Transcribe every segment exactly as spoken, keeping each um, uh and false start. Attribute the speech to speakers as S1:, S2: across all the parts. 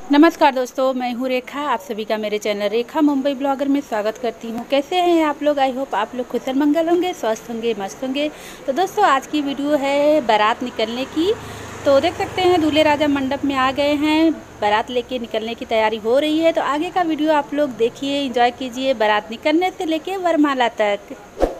S1: नमस्कार दोस्तों, मैं हूँ रेखा। आप सभी का मेरे चैनल रेखा मुंबई ब्लॉगर में स्वागत करती हूँ। कैसे हैं आप लोग? आई होप आप लोग खुशल मंगल होंगे, स्वस्थ होंगे, मस्त होंगे। तो दोस्तों, आज की वीडियो है बारात निकलने की। तो देख सकते हैं दूल्हे राजा मंडप में आ गए हैं, बारात लेके निकलने की तैयारी हो रही है। तो आगे का वीडियो आप लोग देखिए, एंजॉय कीजिए बारात निकलने से लेके वरमाला तक।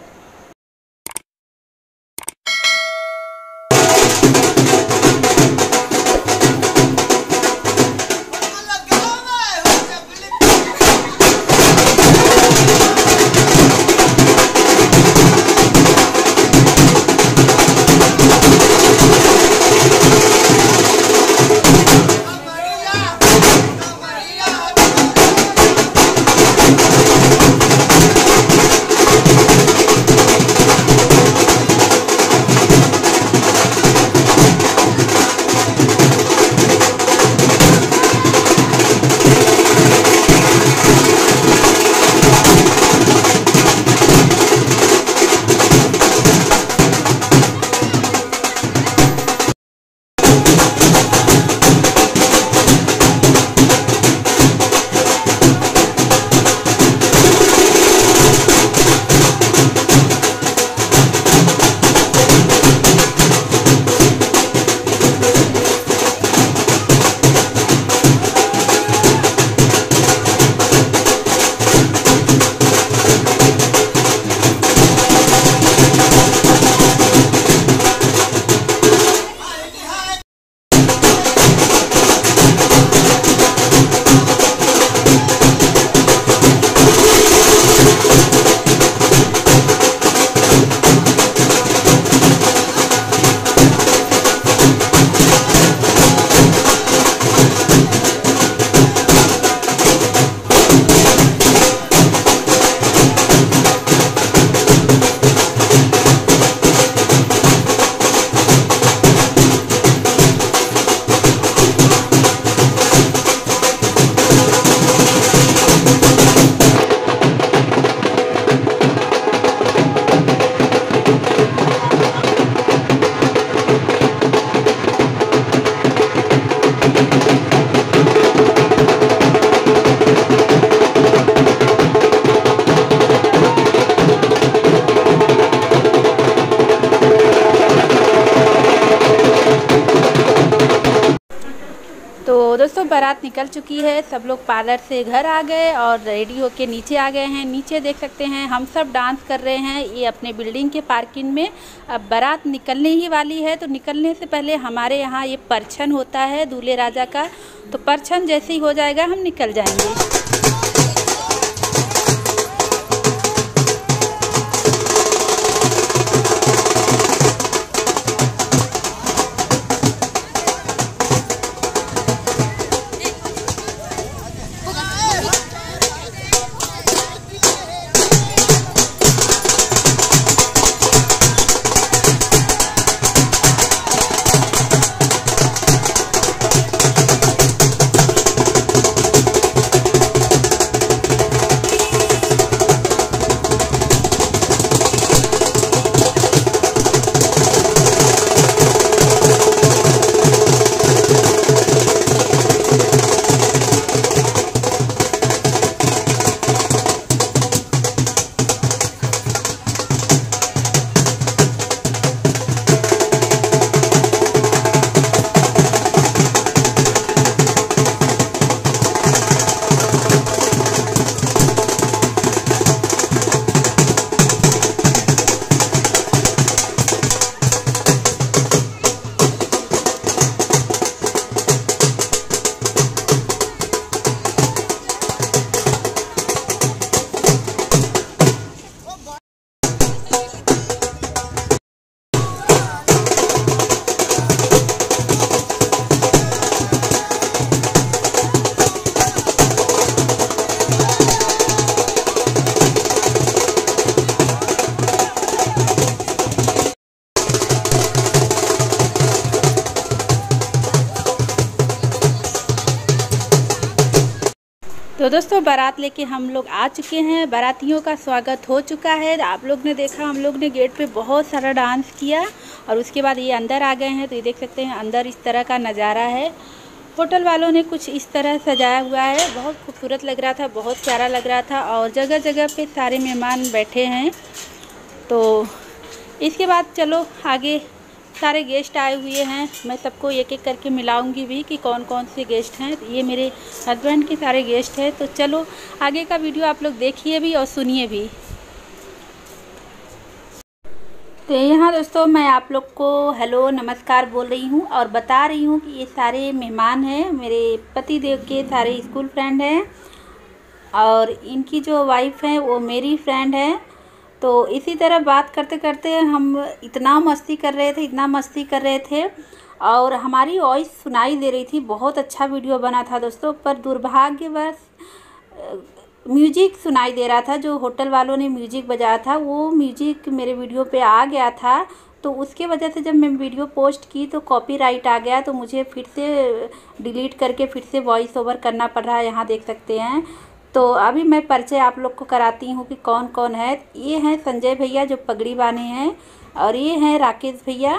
S1: तो दोस्तों, बारात निकल चुकी है। सब लोग पार्लर से घर आ गए और रेडी होके नीचे आ गए हैं। नीचे देख सकते हैं हम सब डांस कर रहे हैं, ये अपने बिल्डिंग के पार्किंग में। अब बारात निकलने ही वाली है, तो निकलने से पहले हमारे यहाँ ये परछन होता है दूल्हे राजा का। तो परछन जैसे ही हो जाएगा हम निकल जाएंगे। तो दोस्तों, बारात लेके हम लोग आ चुके हैं। बारातियों का स्वागत हो चुका है। आप लोग ने देखा, हम लोग ने गेट पे बहुत सारा डांस किया और उसके बाद ये अंदर आ गए हैं। तो ये देख सकते हैं अंदर इस तरह का नज़ारा है। होटल वालों ने कुछ इस तरह सजाया हुआ है, बहुत खूबसूरत लग रहा था, बहुत प्यारा लग रहा था और जगह जगह पे सारे मेहमान बैठे हैं। तो इसके बाद चलो आगे सारे गेस्ट आए हुए हैं, मैं सबको एक एक करके मिलाऊंगी भी कि कौन कौन से गेस्ट हैं। ये मेरे हस्बैंड के सारे गेस्ट हैं। तो चलो आगे का वीडियो आप लोग देखिए भी और सुनिए भी। तो यहाँ दोस्तों मैं आप लोग को हेलो नमस्कार बोल रही हूँ और बता रही हूँ कि ये सारे मेहमान हैं, मेरे पति देव के सारे स्कूल फ्रेंड हैं और इनकी जो वाइफ है वो मेरी फ्रेंड है। तो इसी तरह बात करते करते हम इतना मस्ती कर रहे थे इतना मस्ती कर रहे थे और हमारी वॉइस सुनाई दे रही थी। बहुत अच्छा वीडियो बना था दोस्तों, पर दुर्भाग्यवश म्यूजिक सुनाई दे रहा था। जो होटल वालों ने म्यूजिक बजाया था वो म्यूजिक मेरे वीडियो पे आ गया था, तो उसके वजह से जब मैं वीडियो पोस्ट की तो कॉपीराइट आ गया, तो मुझे फिर से डिलीट करके फिर से वॉइस ओवर करना पड़ रहा है। यहाँ देख सकते हैं। तो अभी मैं परिचय आप लोग को कराती हूँ कि कौन कौन है। ये हैं संजय भैया जो पगड़ी बांधे हैं, और ये हैं राकेश भैया,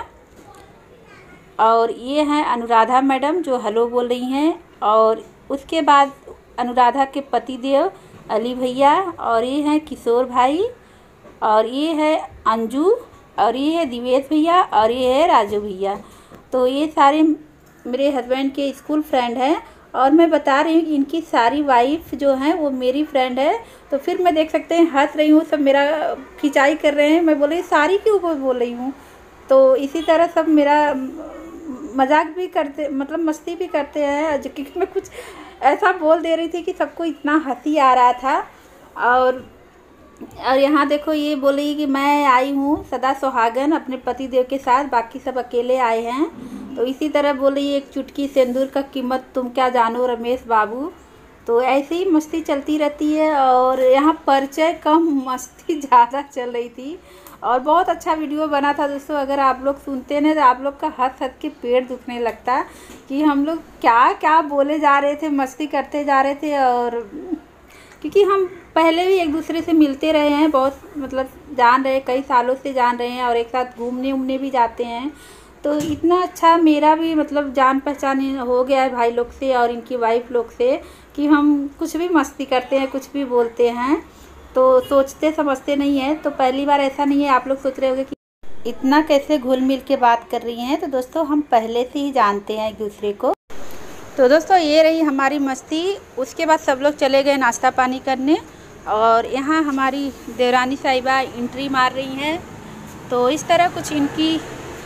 S1: और ये हैं अनुराधा मैडम जो हेलो बोल रही हैं, और उसके बाद अनुराधा के पति देव अली भैया, और ये हैं किशोर भाई, और ये है अंजू, और ये है दिवेश भैया, और ये है राजू भैया। तो ये सारे मेरे हस्बैंड के स्कूल फ्रेंड हैं। और मैं बता रही हूँ कि इनकी सारी वाइफ जो हैं वो मेरी फ्रेंड है। तो फिर मैं देख सकते हैं हंस रही हूँ, सब मेरा खिंचाई कर रहे हैं। मैं बोल रही सारी के ऊपर बोल रही हूँ। तो इसी तरह सब मेरा मजाक भी करते, मतलब मस्ती भी करते हैं, क्योंकि मैं कुछ ऐसा बोल दे रही थी कि सबको इतना हंसी आ रहा था। और और यहाँ देखो ये बोली कि मैं आई हूँ सदा सुहागन अपने पति देव के साथ, बाकी सब अकेले आए हैं। तो इसी तरह बोली एक चुटकी सिंदूर का कीमत तुम क्या जानो रमेश बाबू। तो ऐसे ही मस्ती चलती रहती है और यहाँ परिचय कम मस्ती ज़्यादा चल रही थी और बहुत अच्छा वीडियो बना था दोस्तों। अगर आप लोग सुनते ना तो आप लोग का हंस हंस के पेट दुखने लगता कि हम लोग क्या क्या बोले जा रहे थे, मस्ती करते जा रहे थे। और क्योंकि हम पहले भी एक दूसरे से मिलते रहे हैं, बहुत मतलब जान रहे, कई सालों से जान रहे हैं और एक साथ घूमने उमने भी जाते हैं। तो इतना अच्छा मेरा भी मतलब जान पहचान हो गया है भाई लोग से और इनकी वाइफ लोग से कि हम कुछ भी मस्ती करते हैं, कुछ भी बोलते हैं, तो सोचते समझते नहीं है। तो पहली बार ऐसा नहीं है आप लोग सोच रहे होंगे कि इतना कैसे घुल मिल के बात कर रही हैं। तो दोस्तों हम पहले से ही जानते हैं एक दूसरे को। तो दोस्तों ये रही हमारी मस्ती। उसके बाद सब लोग चले गए नाश्ता पानी करने और यहाँ हमारी देवरानी साहिबा एंट्री मार रही हैं। तो इस तरह कुछ इनकी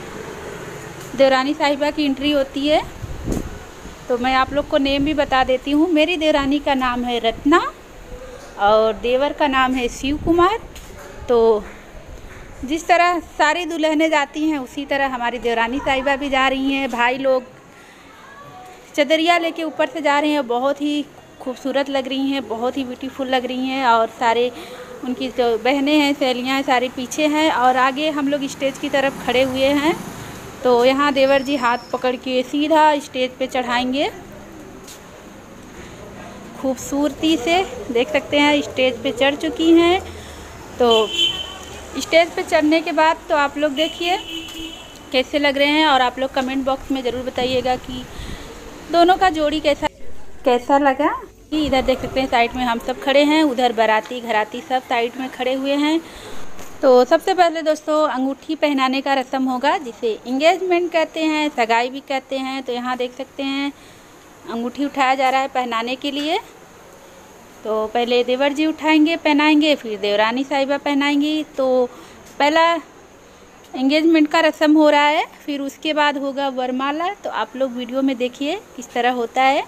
S1: देवरानी साहिबा की एंट्री होती है। तो मैं आप लोग को नेम भी बता देती हूँ। मेरी देवरानी का नाम है रत्ना और देवर का नाम है शिव कुमार। तो जिस तरह सारी दुल्हनें जाती हैं उसी तरह हमारी देवरानी साहिबा भी जा रही हैं। भाई लोग चदरिया लेके ऊपर से जा रहे हैं, बहुत ही खूबसूरत लग रही हैं, बहुत ही ब्यूटीफुल लग रही हैं। और सारे उनकी जो बहनें हैं, सहेलियाँ हैं, सारी पीछे हैं और आगे हम लोग स्टेज की तरफ खड़े हुए हैं। तो यहाँ देवर जी हाथ पकड़ के सीधा स्टेज पे चढ़ाएंगे। खूबसूरती से देख सकते हैं स्टेज पे चढ़ चुकी हैं। तो स्टेज पे चढ़ने के बाद तो आप लोग देखिए कैसे लग रहे हैं और आप लोग कमेंट बॉक्स में ज़रूर बताइएगा कि दोनों का जोड़ी कैसा कैसा लगा। कि इधर देख सकते हैं साइड में हम सब खड़े हैं, उधर बाराती घराती सब साइड में खड़े हुए हैं। तो सबसे पहले दोस्तों अंगूठी पहनाने का रस्म होगा जिसे इंगेजमेंट कहते हैं, सगाई भी कहते हैं। तो यहाँ देख सकते हैं अंगूठी उठाया जा रहा है पहनाने के लिए। तो पहले देवर जी उठाएंगे पहनाएंगे, फिर देवरानी साहिबा पहनाएंगी। तो पहला एंगेजमेंट का रस्म हो रहा है, फिर उसके बाद होगा वरमाला। तो आप लोग वीडियो में देखिए किस तरह होता है।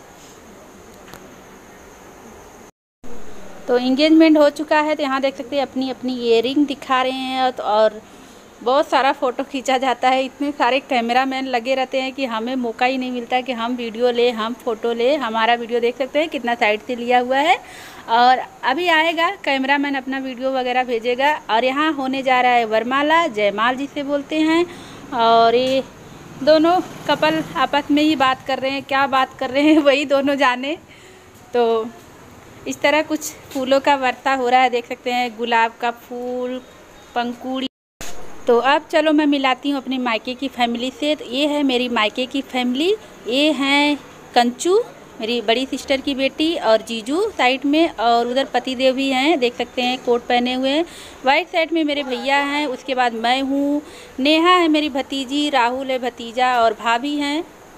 S1: तो इंगेजमेंट हो चुका है। तो यहाँ देख सकते हैं अपनी अपनी इयरिंग दिखा रहे हैं और बहुत सारा फ़ोटो खींचा जाता है। इतने सारे कैमरामैन लगे रहते हैं कि हमें मौका ही नहीं मिलता कि हम वीडियो ले, हम फ़ोटो ले। हमारा वीडियो देख सकते हैं कितना साइड से लिया हुआ है और अभी आएगा कैमरामैन अपना वीडियो वगैरह भेजेगा। और यहाँ होने जा रहा है वरमाला, जयमाल जिसे बोलते हैं। और ये दोनों कपल आपस में ही बात कर रहे हैं, क्या बात कर रहे हैं वही दोनों जाने। तो इस तरह कुछ फूलों का वर्षा हो रहा है, देख सकते हैं गुलाब का फूल, पंखुड़ी। तो अब चलो मैं मिलाती हूँ अपनी मायके की फैमिली से। तो ये है मेरी मायके की फैमिली, ये हैं कंचू मेरी बड़ी सिस्टर की बेटी और जीजू साइड में, और उधर पति देव भी हैं, देख सकते हैं कोट पहने हुए हैं। वाइट साइड में मेरे भैया हैं, उसके बाद मैं हूँ, नेहा है मेरी भतीजी, राहुल है भतीजा और भाभी हैं।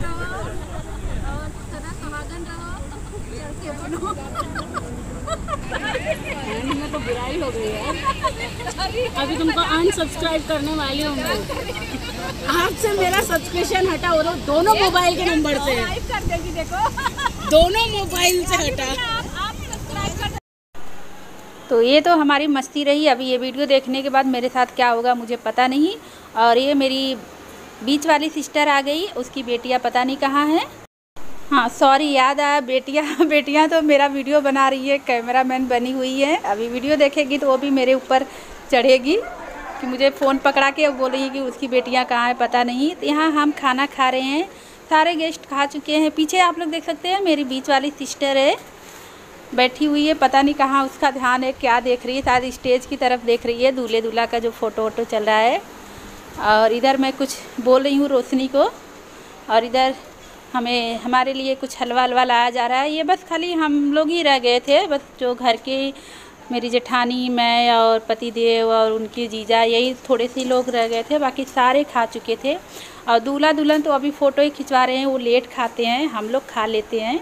S2: तो बुराई हो गई है, अभी तुमको अनसब्सक्राइब करने वाली हूँ मैं। आज से मेरा सब्सक्रिप्शन हटा हो रहा, दोनों मोबाइल के नंबर से कर देगी, देखो दोनों मोबाइल से हटा।
S1: तो ये तो हमारी मस्ती रही। अभी ये वीडियो देखने के बाद मेरे साथ क्या होगा मुझे पता नहीं। और ये मेरी बीच वाली सिस्टर आ गई, उसकी बेटियाँ पता नहीं कहाँ हैं। हाँ सॉरी, याद आया, बेटियाँ बेटियाँ तो मेरा वीडियो बना रही है, कैमरामैन बनी हुई है। अभी वीडियो देखेगी तो वो भी मेरे ऊपर चढ़ेगी कि मुझे फ़ोन पकड़ा के बोलेगी कि उसकी बेटियाँ कहाँ हैं पता नहीं। तो यहाँ हम खाना खा रहे हैं, सारे गेस्ट खा चुके हैं। पीछे आप लोग देख सकते हैं मेरी बीच वाली सिस्टर है, बैठी हुई है, पता नहीं कहाँ उसका ध्यान है, क्या देख रही है, शायद स्टेज की तरफ देख रही है, दूल्हे दूल्हा का जो फ़ोटो वोटो चल रहा है। और इधर मैं कुछ बोल रही हूँ रोशनी को, और इधर हमें हमारे लिए कुछ हलवा हलवा लाया जा रहा है। ये बस खाली हम लोग ही रह गए थे, बस जो घर के मेरी जेठानी, मैं और पति देव और उनके जीजा, यही थोड़े से लोग रह गए थे, बाकी सारे खा चुके थे। और दूल्हा दुल्हन तो अभी फ़ोटो ही खिंचवा रहे हैं, वो लेट खाते हैं, हम लोग खा लेते हैं।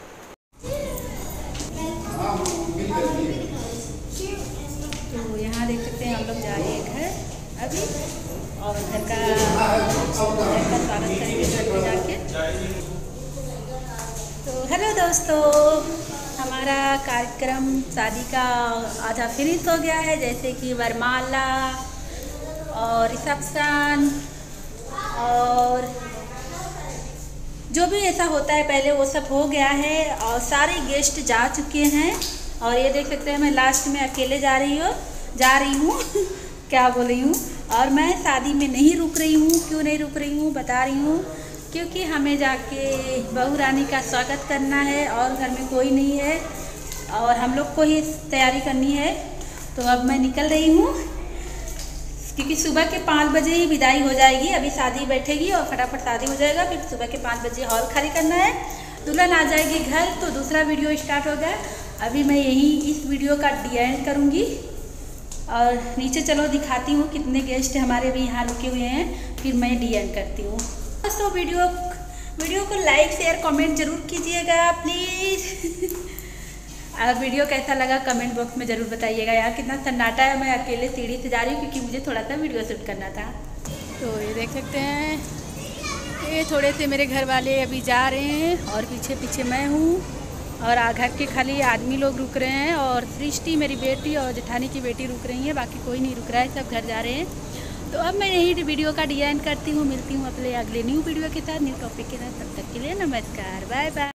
S1: तो यहाँ देख सकते हैं हम लोग जा रहे हैं घर अभी, और घर का घर का स्वागत करेंगे घर में जाके। तो हेलो दोस्तों, हमारा कार्यक्रम शादी का आधा फिनिश हो गया है, जैसे कि वरमाला और रिसेप्शन और जो भी ऐसा होता है पहले वो सब हो गया है, और सारे गेस्ट जा चुके हैं। और ये देख सकते हैं मैं लास्ट में अकेले जा रही हूँ जा रही हूँ क्या बोल रही हूँ। और मैं शादी में नहीं रुक रही हूँ, क्यों नहीं रुक रही हूँ बता रही हूँ, क्योंकि हमें जाके बहू रानी का स्वागत करना है और घर में कोई नहीं है और हम लोग को ही तैयारी करनी है। तो अब मैं निकल रही हूँ, क्योंकि सुबह के पाँच बजे ही विदाई हो जाएगी। अभी शादी बैठेगी और फटाफट शादी हो जाएगा, फिर सुबह के पाँच बजे हॉल खाली करना है, दुल्हन आ जाएगी घर, तो दूसरा वीडियो स्टार्ट हो गया। अभी मैं यही इस वीडियो का डी एंड करूँगी, और नीचे चलो दिखाती हूँ कितने गेस्ट हमारे भी यहाँ रुके हुए हैं, फिर मैं डी एंड करती हूँ। दोस्तों वीडियो वीडियो को लाइक शेयर कमेंट ज़रूर कीजिएगा प्लीज़। और वीडियो कैसा लगा कमेंट बॉक्स में ज़रूर बताइएगा। यार कितना सन्नाटा है, मैं अकेले सीढ़ी से जा रही हूँ क्योंकि मुझे थोड़ा सा वीडियो शूट करना था। तो ये देख सकते हैं, ये थोड़े से मेरे घर वाले अभी जा रहे हैं और पीछे पीछे मैं हूँ, और घर के खाली आदमी लोग रुक रहे हैं, और सृष्टि मेरी बेटी और जेठानी की बेटी रुक रही है, बाकी कोई नहीं रुक रहा है, सब घर जा रहे हैं। तो अब मैं यही वीडियो का डी एंड करती हूँ, मिलती हूँ अपने अगले न्यू वीडियो के साथ, न्यू टॉपिक के साथ। तब तक के लिए नमस्कार, बाय बाय।